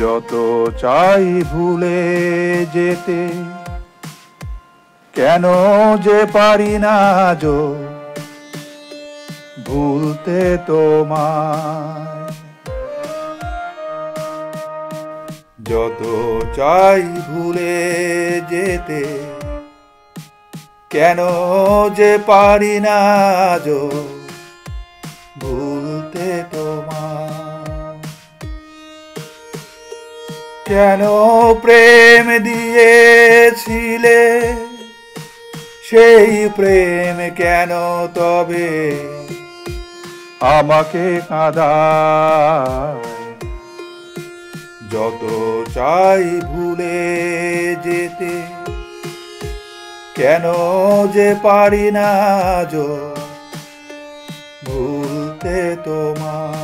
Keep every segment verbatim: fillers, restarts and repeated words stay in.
যত চাই ভুলে যেতে, কেন যে পারি না আজো ভুলতে তোমায়। যত চাই ভুলে যেতে, কেন যে পারি না আজো ভুলতে তোমায়। কেন প্রেম দিয়েছিলে, সেই প্রেম কেন তবে আমাকে কাঁদায়। যত চাই ভুলে যেতে, কেন যে পারি না আজো ভুলতে তোমায়।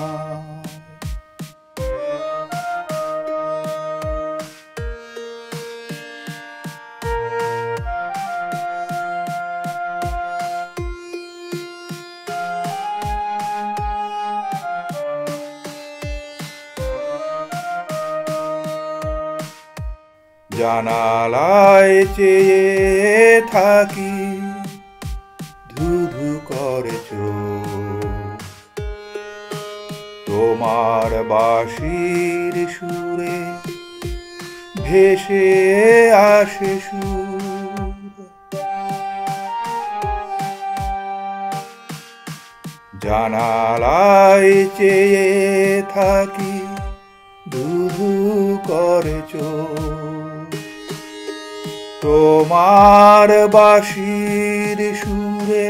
জানালায় চেয়ে থাকি, ধু ধু করে চোখ, তোমার বাঁশির সুরে ভেসে আসে সুর। জানালায় চেয়ে থাকি, ধু ধু করে চোখ, তোমার বাঁশির সুরে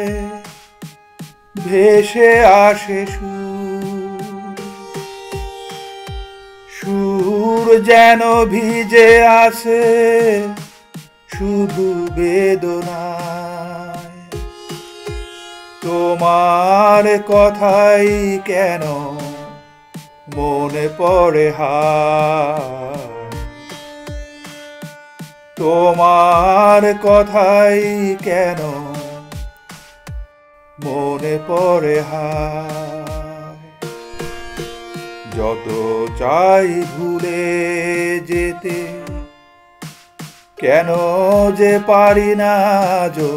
ভেসে আসে সুর। সুর যেন ভিজে আসে শুধু বেদনায়। তোমার কথাই কেন মনে পড়ে হায়। তোমার কথাই কেন মনে পড়ে হায়। যত চাই ভুলে যেতে, কেন যে পারি না আজো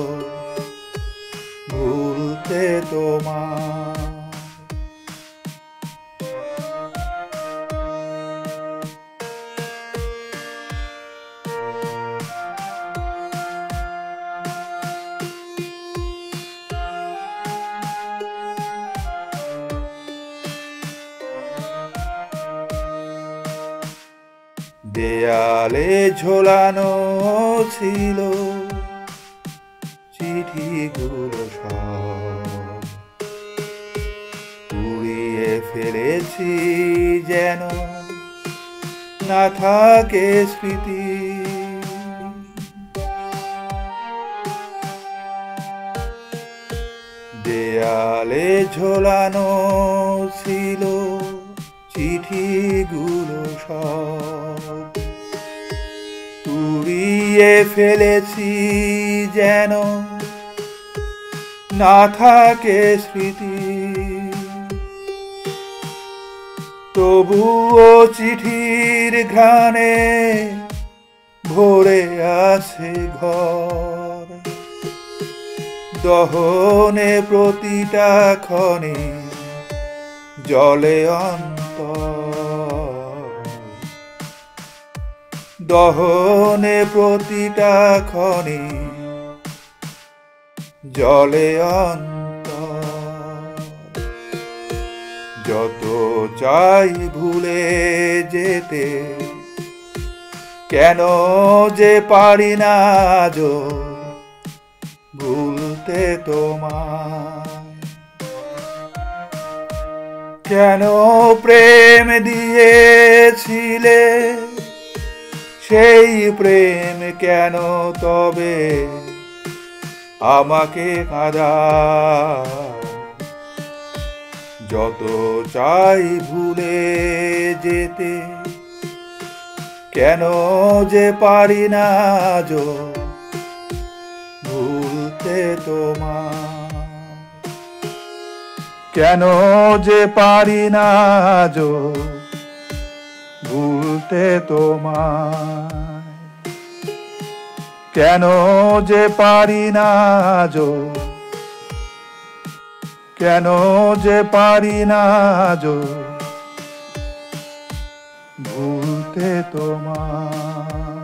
ভুলতে তোমায়। দেয়ালে ঝোলানো ছিল চিঠিগুলো সব, পুড়িয়ে ফেলেছি যেন না থাকে স্মৃতি। দেয়ালে ঝোলানো ছিল চিঠিগুলো সব, পুড়িয়ে ফেলেছি যেন না থাকে স্মৃতি। তবুও চিঠির ঘ্রাণে ভরে আছে ঘর, দহনে প্রতিটা ক্ষণে জলে অন্তর। দহনে প্রতিটা ক্ষণে জলে অন্তর। যত চাই ভুলে যেতে, কেন যে পারি না আজো ভুলতে তোমায়। কেন প্রেম দিয়েছিলে, সেই প্রেম কেন তবে আমাকে কাঁদায়। যত চাই ভুলে যেতে, কেন যে পারি না আজো ভুলতে তোমায়। কেন যে পারি না আজো ভুলতে তোমায়। কেন যে পারি না আজো, কেন যে পারি না আজো ভুলতে তোমায়।